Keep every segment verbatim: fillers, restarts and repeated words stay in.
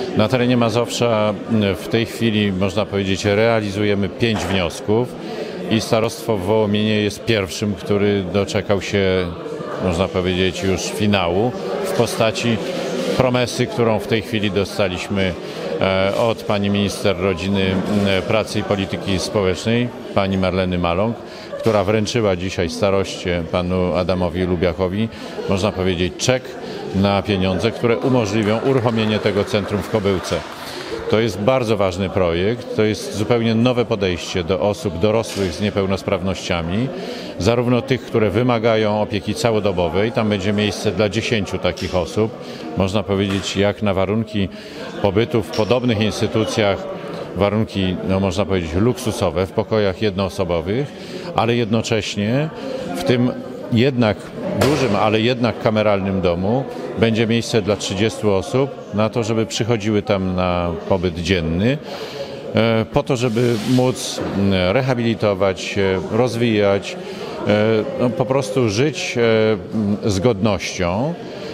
Na terenie Mazowsza w tej chwili, można powiedzieć, realizujemy pięć wniosków i starostwo w Wołominie jest pierwszym, który doczekał się, można powiedzieć, już finału w postaci promesy, którą w tej chwili dostaliśmy od pani minister rodziny, pracy i polityki społecznej, pani Marleny Maląg, która wręczyła dzisiaj staroście panu Adamowi Lubiakowi, można powiedzieć, czek na pieniądze, które umożliwią uruchomienie tego centrum w Kobyłce. To jest bardzo ważny projekt, to jest zupełnie nowe podejście do osób dorosłych z niepełnosprawnościami, zarówno tych, które wymagają opieki całodobowej, tam będzie miejsce dla dziesięciu takich osób, można powiedzieć, jak na warunki pobytu w podobnych instytucjach, warunki, no można powiedzieć, luksusowe, w pokojach jednoosobowych, ale jednocześnie w tym jednak dużym, ale jednak kameralnym domu będzie miejsce dla trzydziestu osób na to, żeby przychodziły tam na pobyt dzienny, po to, żeby móc rehabilitować się, rozwijać, no po prostu żyć z godnością.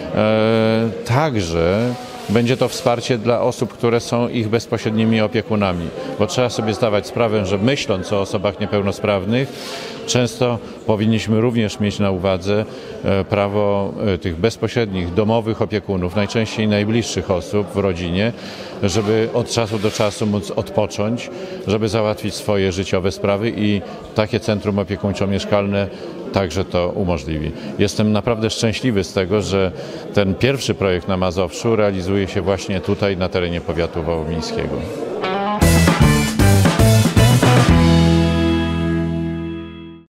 Także będzie to wsparcie dla osób, które są ich bezpośrednimi opiekunami, bo trzeba sobie zdawać sprawę, że myśląc o osobach niepełnosprawnych, często powinniśmy również mieć na uwadze prawo tych bezpośrednich, domowych opiekunów, najczęściej najbliższych osób w rodzinie, żeby od czasu do czasu móc odpocząć, żeby załatwić swoje życiowe sprawy i takie centrum opiekuńczo-mieszkalne także to umożliwi. Jestem naprawdę szczęśliwy z tego, że ten pierwszy projekt na Mazowszu realizuje się właśnie tutaj na terenie powiatu wołomińskiego.